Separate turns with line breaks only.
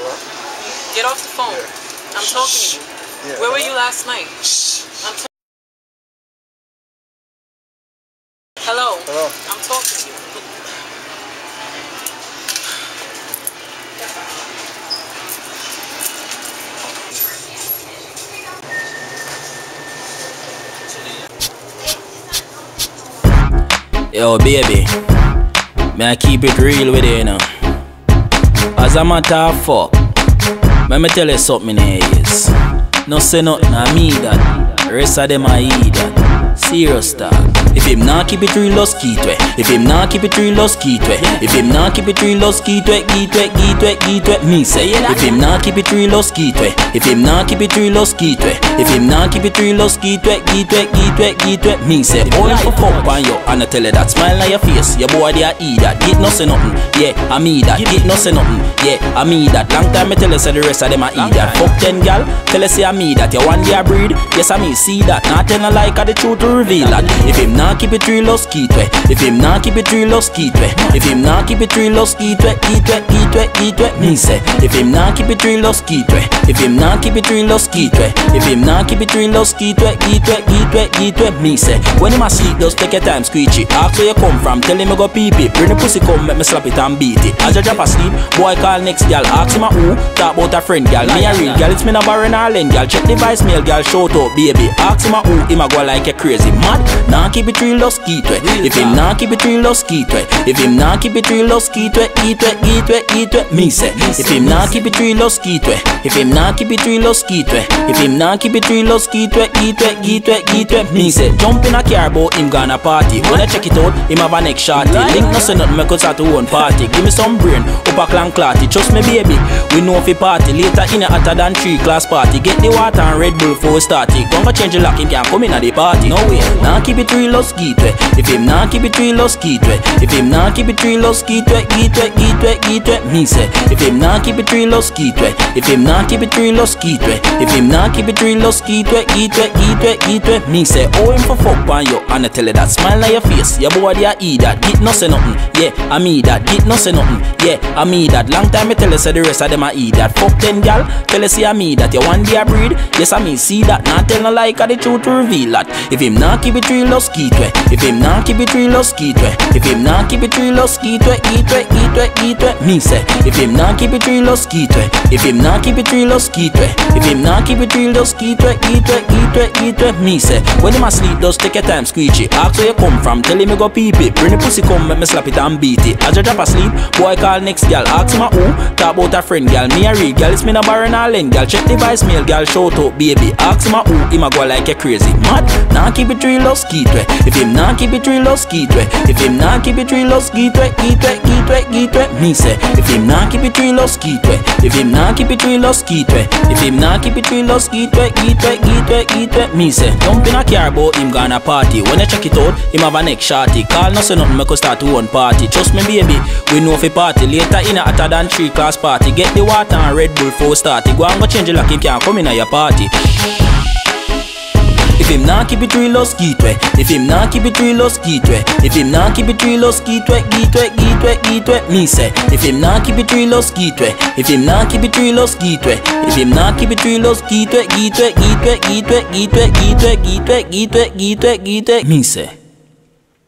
Get off the phone.
Yeah.
I'm talking to you.
Yeah.
Where were you last night? Hello.
Hello.
I'm talking to you.
Yo, baby, may I keep it real with you, you know. As a matter of fact, let me tell you something is. No say nothing, I me that. The rest of them I eat that. Serious talk. If him not keep it real, lost key to it. If him not keep it real, lost key to it. If him not keep it real, lost key to it. Me say. If him not keep it real, lost key to it. If him not keep it real, lost key to it. If him not keep it real, lost key to it. Me say. All for fuck on you, and I tell you that. Smile on your face, your boy they a eat that. Get no say nothing, yeah, I me that. Get no say nothing, yeah, I me that. Long time me tell you say the rest of them a eat that. Fuck 10 gal, tell you say I me that. You one day a breed, yes I me see that. Not tell no like the truth to reveal that. If him not keep it real, lost key to it. If him not keep it real, lost key to it. If him not keep it real, lost key to it. Me say. If him not keep it real, lost key to it. If him not keep it real, lost key to it. If him not keep it real, lost key to it. Me say. When him asleep, just take your time, screechy. Ask where you come from, tell him I go pee pee. Bring the pussy come, make me slap it and beat it. As you drop asleep, boy call next gal. Ask him a who, talk about a friend gal. Me a real gal, it's me no barren Ireland gal. Check the voicemail gal, shout out baby. Ask him a who, him a go like a crazy mad. Nah keep it real, lost key to it. If him nah keep it real, lost key to it. If him nah keep it real, lost key to it. Me say. If him nah keep it real, lost key to it. If him nah keep it real, lost key to it. If him nah keep it real, lost key to it. Me say. Jump in a car about him gonna party. When I check it out, him have a next shorty. Link no say nothing, make us start to one party. Give me some brain, up a clan clarty. Trust me baby, we know if we party. Later in a hotter than 3 class party. Get the water and Red Bull for we start it. Gonna change the lock, him can't come in at the party. No way, nah keep it real, lost key to it. If him nah keep it real, lost key to it. If him nah keep it real, lost key to it. Me say. If him nah keep it real, lost key to it. If him nah keep it real, lost key to it. If him nah keep it real, lost key to it. Me say. Oh him for fuck on you, and I tell you that. Smile on your face, your boy they a eat that. Get no say nothing, yeah, I me that. Get no say nothing, yeah, I me that. Long time me tell you say the rest of them a eat that. Fuck 10 gal, tell you say I me that. You one day a breed, yes I me see that. Not tell no like the truth to reveal that. If him not keep it real, lost key to it. If him not keep it real, lost key to it. If him not keep it real, lost key to it. Me say. If him not keep it real, lost key to it. If him not keep it real, lost key to it. If him not keep it real, lost key to it. Me say. When him asleep, just take your time, screechy. Ask where you come from, tell him you go pee pee. Bring the pussy come, make me slap it and beat it. As you drop asleep, boy call next gal. Ask him a who, talk about a friend gal. Me a real gal, it's me no barren Ireland gal. Check the voicemail gal, shout out baby. Ask him a who, him a go like a crazy mad. Nah keep it real, lost key to it. If him nah keep it real, lost key to it. If him nah keep it real, lost key to it. Me say. If him nah keep it real, lost key to it. If him nah keep it real, lost key to it. If him nah keep it real, lost key to it. Me say. Jump in a car about him gonna party. When I check it out, him have a next shorty. Call no say nothing, make us start to one party. Trust me baby, we know if we party. Later in a hotter than 3 class party. Get the water and Red Bull for we start it. Go and go change the lock, him can't come in at your party. If him not keep it real, lost key to it. If him not keep it real, lost key to it. If him not keep it real, lost key to it. Me say. If him not keep it real, lost key to it. If him not keep it real, lost key to it. If him not keep it real, lost key to it. Me say.